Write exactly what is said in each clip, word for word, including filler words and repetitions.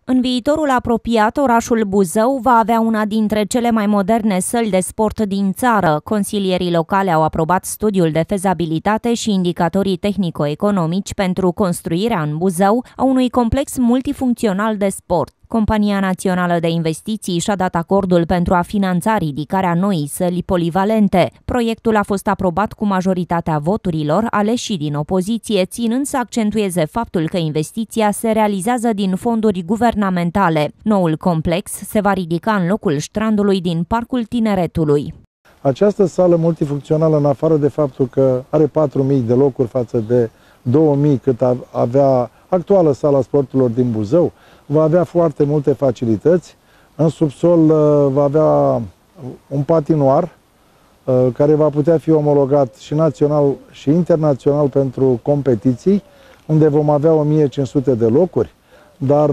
În viitorul apropiat, orașul Buzău va avea una dintre cele mai moderne săli de sport din țară. Consilierii locale au aprobat studiul de fezabilitate și indicatorii tehnico-economici pentru construirea în Buzău a unui complex multifuncțional de sport. Compania Națională de Investiții și-a dat acordul pentru a finanța ridicarea noii săli polivalente. Proiectul a fost aprobat cu majoritatea voturilor, aleși din opoziție, ținând să accentueze faptul că investiția se realizează din fonduri guvernamentale. Noul complex se va ridica în locul strandului din Parcul Tineretului. Această sală multifuncțională, în afară de faptul că are patru mii de locuri față de două mii cât avea actuala sala sporturilor din Buzău, va avea foarte multe facilități. În subsol va avea un patinoar care va putea fi omologat și național și internațional pentru competiții, unde vom avea o mie cinci sute de locuri, dar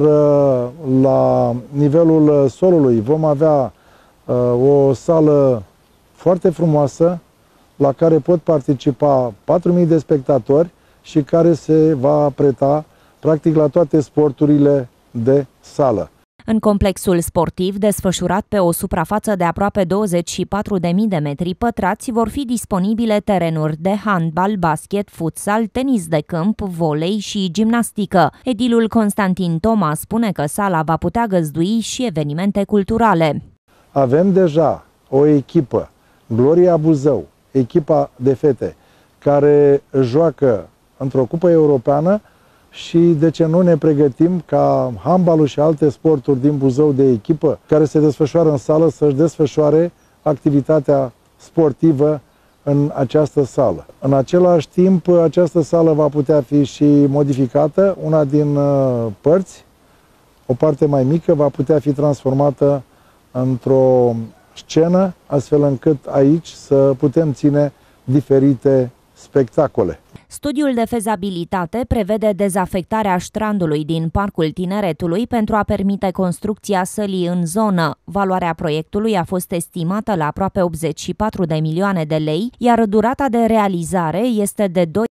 la nivelul solului vom avea o sală foarte frumoasă la care pot participa patru mii de spectatori și care se va preta practic la toate sporturile de sală. În complexul sportiv, desfășurat pe o suprafață de aproape douăzeci și patru de mii de metri pătrați, vor fi disponibile terenuri de handbal, basket, futsal, tenis de câmp, volei și gimnastică. Edilul Constantin Toma spune că sala va putea găzdui și evenimente culturale. Avem deja o echipă, Gloria Buzău, echipa de fete, care joacă într-o cupă europeană, și de ce nu ne pregătim ca handbalul și alte sporturi din Buzău de echipă care se desfășoară în sală să-și desfășoare activitatea sportivă în această sală. În același timp, această sală va putea fi și modificată. Una din părți, o parte mai mică, va putea fi transformată într-o scenă, astfel încât aici să putem ține diferite spectacole. Studiul de fezabilitate prevede dezafectarea strandului din Parcul Tineretului pentru a permite construcția sălii în zonă. Valoarea proiectului a fost estimată la aproape optzeci și patru de milioane de lei, iar durata de realizare este de doi